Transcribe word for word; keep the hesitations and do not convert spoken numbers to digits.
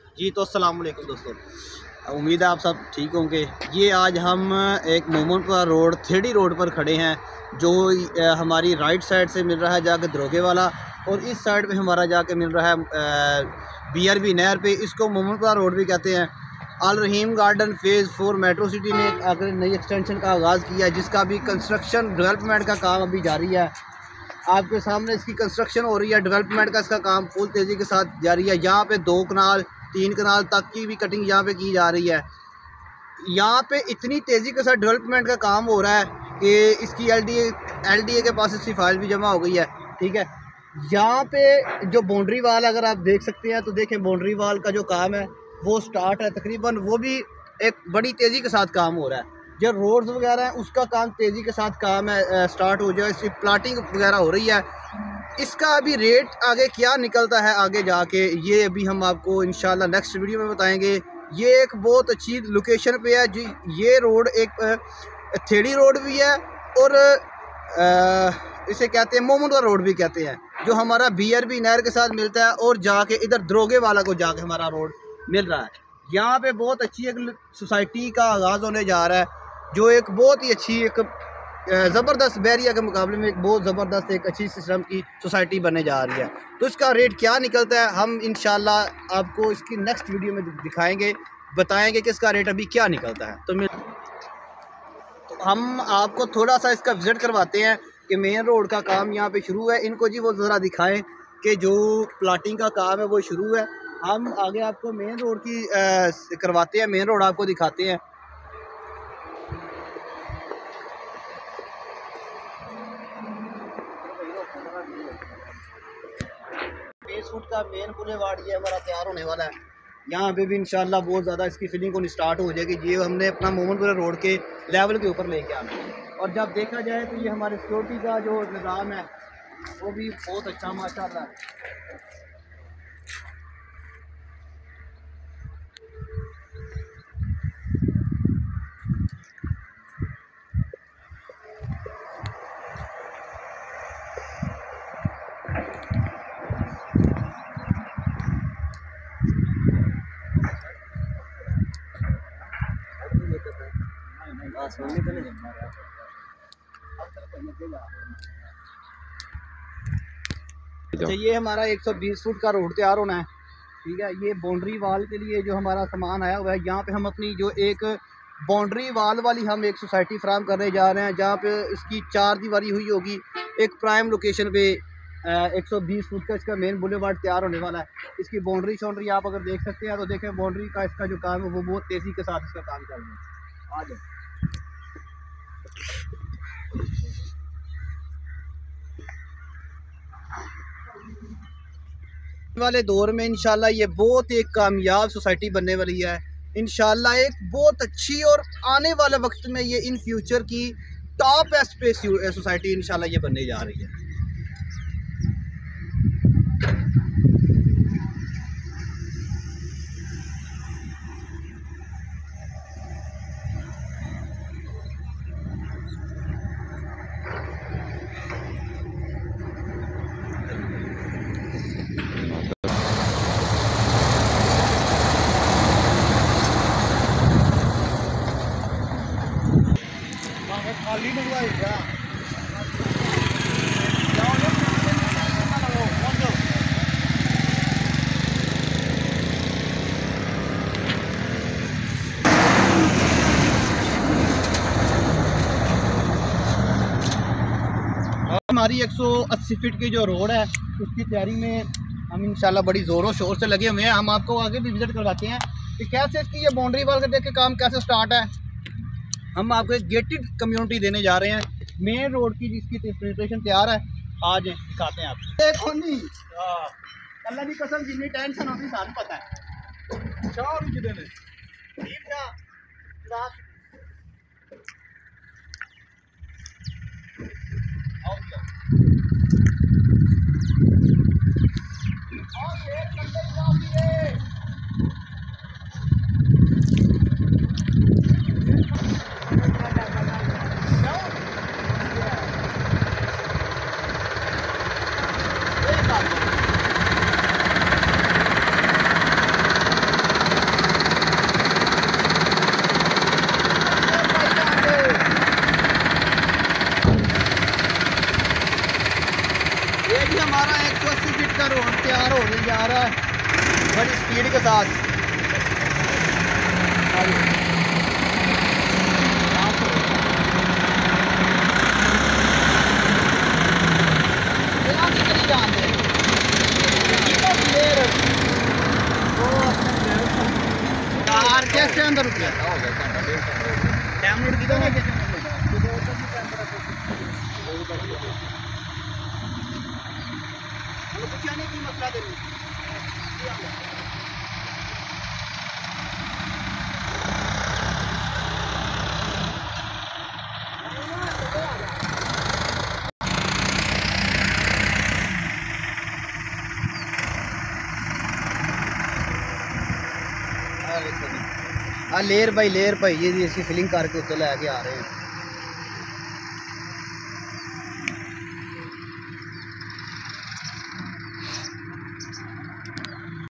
जी तो अस्सलाम वालेकुम दोस्तों, उम्मीद है आप सब ठीक होंगे। ये आज हम एक मोमनपुरा रोड थ्रेडी रोड पर खड़े हैं, जो हमारी राइट साइड से मिल रहा है जाके दरोगे वाला, और इस साइड पे हमारा जाके मिल रहा है बी आर बी नहर पे। इसको मोमनपुरा रोड भी कहते हैं। Al Rahim garden phase four metro city ने आकर नई एक्सटेंशन का आगाज़ किया है, जिसका भी कंस्ट्रक्शन डेवलपमेंट का काम अभी जारी है। आपके सामने इसकी कंस्ट्रक्शन हो रही है, डेवलपमेंट का इसका काम फुल तेज़ी के साथ जारी है। यहाँ पे दो कनाल तीन कनाल तक की भी कटिंग यहाँ पे की जा रही है। यहाँ पे इतनी तेज़ी के साथ डेवलपमेंट का काम हो रहा है कि इसकी L D A L D A के पास इसकी फाइल भी जमा हो गई है। ठीक है, यहाँ पे जो बाउंड्री वाल अगर आप देख सकते हैं तो देखें, बाउंड्री वाल का जो काम है वो स्टार्ट है तकरीबन, वो भी एक बड़ी तेज़ी के साथ काम हो रहा है। जो रोड्स वगैरह हैं उसका काम तेज़ी के साथ काम है, स्टार्ट हो जाए। इसकी प्लाटिंग वगैरह हो रही है। इसका अभी रेट आगे क्या निकलता है आगे जाके, ये अभी हम आपको इंशाल्लाह नेक्स्ट वीडियो में बताएंगे। ये एक बहुत अच्छी लोकेशन पे है जी। ये रोड एक थ्रेडी रोड भी है और आ, इसे कहते हैं मोमनपुरा रोड भी कहते हैं, जो हमारा बी आर बी नहर के साथ मिलता है और जाके इधर दरोगे वाला को जाके हमारा रोड मिल रहा है। यहाँ पे बहुत अच्छी एक सोसाइटी का आगाज़ होने जा रहा है, जो एक बहुत ही अच्छी एक ज़बरदस्त बैरिया के मुकाबले में एक बहुत ज़बरदस्त एक अच्छी सिस्टम की सोसाइटी बनने जा रही है। तो इसका रेट क्या निकलता है हम इंशाल्लाह आपको इसकी नेक्स्ट वीडियो में दिखाएंगे, बताएंगे कि इसका रेट अभी क्या निकलता है। तो, तो हम आपको थोड़ा सा इसका विज़िट करवाते हैं कि मेन रोड का काम यहाँ पे शुरू है। इनको जी वो ज़रा दिखाएँ कि जो प्लाटिंग का काम है वो शुरू है। हम आगे आपको मेन रोड की आ, करवाते हैं, मेन रोड आपको दिखाते हैं। बीस फुट का मेन बुलेवार्ड ये हमारा तैयार होने वाला है। यहाँ पे भी इंशाल्लाह बहुत ज़्यादा इसकी फिलिंग को स्टार्ट हो जाएगी। ये हमने अपना मोमनपुरा रोड के लेवल के ऊपर लेके आना है। और जब देखा जाए तो ये हमारे सिक्योरिटी का जो निज़ाम है वो भी बहुत अच्छा माशाल्लाह है। अच्छा, ये हमारा एक सौ बीस फुट का रोड तैयार होना है। ठीक है, ये बाउंड्री वाल के लिए जो हमारा सामान आया हुआ है, यहाँ पे हम अपनी जो एक बाउंड्री वाल वाली हम एक सोसाइटी फ्राहम करने जा रहे हैं, जहाँ पे इसकी चार दीवारी हुई होगी। एक प्राइम लोकेशन पे एक सौ बीस फुट का इसका मेन बुलेवार्ड तैयार होने वाला है। इसकी बाउंड्री शाउंड्री आप अगर देख सकते हैं तो देखें, बाउंड्री का इसका जो काम है वो बहुत तेज़ी के साथ इसका काम चल रहा है। आ जाए वाले दौर में इंशाल्लाह ये बहुत एक कामयाब सोसाइटी बनने वाली है। इंशाल्लाह एक बहुत अच्छी और आने वाले वक्त में ये इन फ्यूचर की टॉप स्पेस सोसाइटी इंशाल्लाह ये बनने जा रही है। खाली मंगवाई हमारी एक सौ अस्सी फीट की जो रोड है उसकी तैयारी में हम इंशाल्लाह बड़ी ज़ोरों शोर से लगे हुए हैं। हम आपको आगे भी विज़िट करवाते हैं कि कैसे इसकी ये बाउंड्री वाल का देख के काम कैसे स्टार्ट है। हम आपको एक गेटेड कम्युनिटी देने जा रहे हैं मेन रोड की, जिसकी प्रिपरेशन तैयार है। आज दिखाते हैं आपको। देखो नहीं अल्लाह की कसम, जितनी टेंशन होती सारी पता है। शाम की दिन ठीक है आ रहा है बड़ी स्पीड के साथ। कैसे अंदर रुक गया टाइम मिनट की तो नहीं की मसला दे आ लेयर बाई लेयर भाई ये इसकी फिलिंग करके उत्ते लैके आ रहे हैं।